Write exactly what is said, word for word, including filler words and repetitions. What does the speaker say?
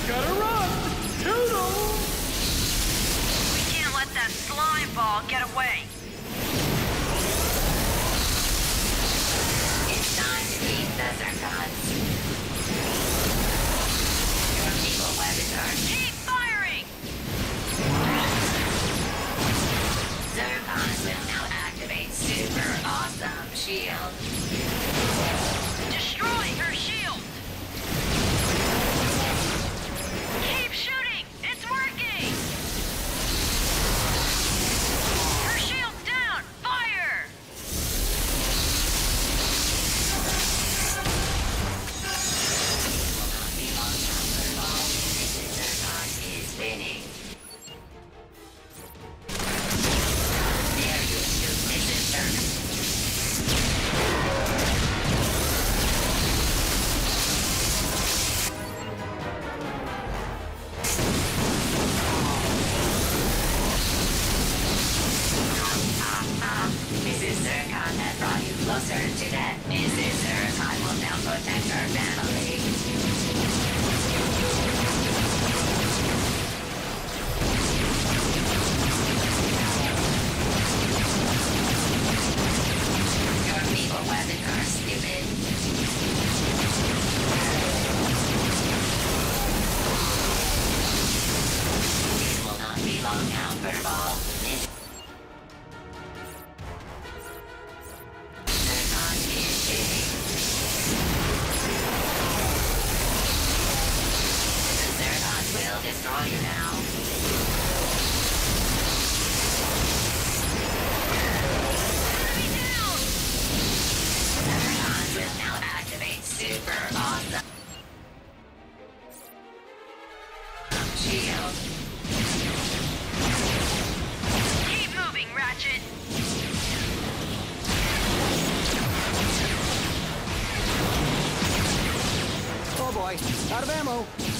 Gotta run! Toodles! We can't let that slime ball get away. It's time to meet the Zircons. Your evil weapons are... Keep firing! Zircons will now activate Super Awesome Shield. Destroy her shield! Keep shooting! It's working! Her shield's down! Fire! Zircon is winning. Missus Zircon has brought you closer to death. Missus Zircon will now protect her family. Your evil weapons are stupid. It will not be long now, Furball. Zircon is winning. The Zircons will destroy you now. Enemy down! Zircons will now activate Super Awesome Shield. Keep moving, Ratchet! Oh boy, out of ammo.